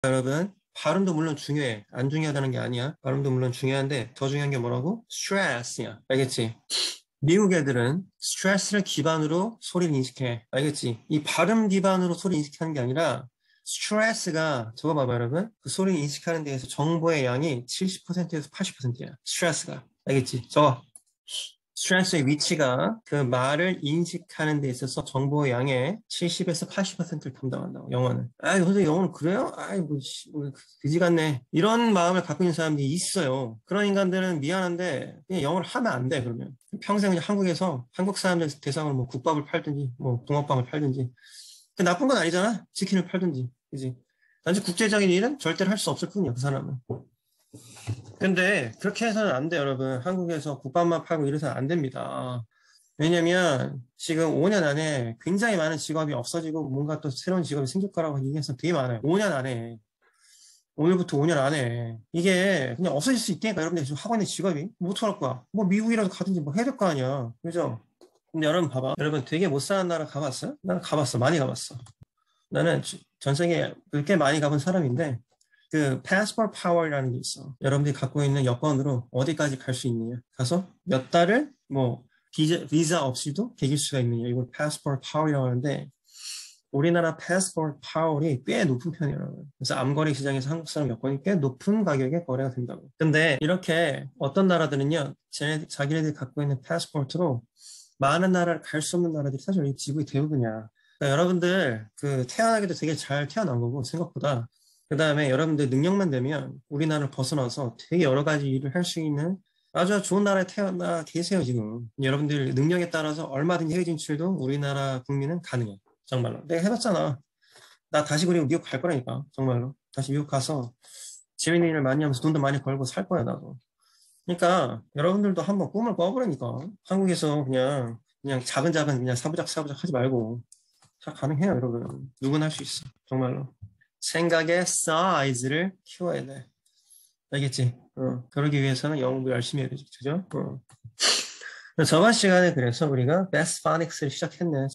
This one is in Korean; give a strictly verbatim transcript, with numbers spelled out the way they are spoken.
여러분, 발음도 물론 중요해. 안 중요하다는 게 아니야. 발음도 물론 중요한데 더 중요한 게 뭐라고? 스트레스야. 알겠지? 미국 애들은 스트레스를 기반으로 소리를 인식해. 알겠지? 이 발음 기반으로 소리 인식하는 게 아니라 스트레스가, 저거 봐봐 여러분. 그 소리 인식하는 데에서 정보의 양이 칠십 퍼센트에서 팔십 퍼센트야. 스트레스가. 알겠지? 저거. 스트레스의 위치가 그 말을 인식하는 데 있어서 정보의 양의 칠십에서 팔십 퍼센트를 담당한다고, 영어는. 아이, 선생님, 영어는 그래요? 아이, 뭐, 씨, 뭐, 그지 같네. 이런 마음을 갖고 있는 사람들이 있어요. 그런 인간들은 미안한데, 그냥 영어를 하면 안 돼, 그러면. 평생 그냥 한국에서, 한국 사람들 대상으로 뭐 국밥을 팔든지, 뭐, 붕어빵을 팔든지. 그 나쁜 건 아니잖아? 치킨을 팔든지. 그지? 단지 국제적인 일은 절대로 할 수 없을 뿐이야, 그 사람은. 근데 그렇게 해서는 안 돼, 여러분. 한국에서 국밥만 팔고 이래서는 안 됩니다. 왜냐면 지금 오 년 안에 굉장히 많은 직업이 없어지고 뭔가 또 새로운 직업이 생길 거라고 얘기해서 되게 많아요. 오 년 안에. 오늘부터 오 년 안에. 이게 그냥 없어질 수 있다니까, 여러분들 지금 하고 있는 직업이. 뭐 어떡할 거야? 뭐 미국이라도 가든지 뭐 해야 될 거 아니야. 그죠? 근데 여러분 봐봐. 여러분 되게 못 사는 나라 가봤어요? 나는 가봤어. 많이 가봤어. 나는 전 세계에 꽤 많이 가본 사람인데 그 passport power라는 게 있어. 여러분들이 갖고 있는 여권으로 어디까지 갈 수 있느냐. 가서 몇 달을 뭐 비자, 비자 없이도 개길 수가 있느냐. 이걸 passport power이라고 하는데 우리나라 passport power이 꽤 높은 편이에요. 그래서 암거리 시장에서 한국 사람 여권이 꽤 높은 가격에 거래가 된다고. 근데 이렇게 어떤 나라들은요, 쟤네, 자기네들이 갖고 있는 passport로 많은 나라를 갈 수 없는 나라들이 사실 이 지구의 대부분이야. 그러니까 여러분들 그 태어나기도 되게 잘 태어난 거고 생각보다. 그 다음에 여러분들 능력만 되면 우리나라를 벗어나서 되게 여러 가지 일을 할 수 있는 아주 좋은 나라에 태어나 계세요, 지금. 여러분들 능력에 따라서 얼마든지 해외 진출도 우리나라 국민은 가능해. 정말로. 내가 해봤잖아. 나 다시 그리고 미국 갈 거라니까. 정말로. 다시 미국 가서 재밌는 일을 많이 하면서 돈도 많이 벌고 살 거야, 나도. 그러니까 여러분들도 한번 꿈을 꿔보라니까. 한국에서 그냥 그냥 작은 작은 그냥 사부작 사부작 하지 말고 다 가능해요, 여러분. 누구나 할 수 있어. 정말로. 생각의 사이즈를 키워야 돼. 알겠지? 어. 그러기 위해서는 영어 공부 열심히 해야 되지. 그죠? 어. 저번 시간에 그래서 우리가 베스트 파닉스를 시작했네.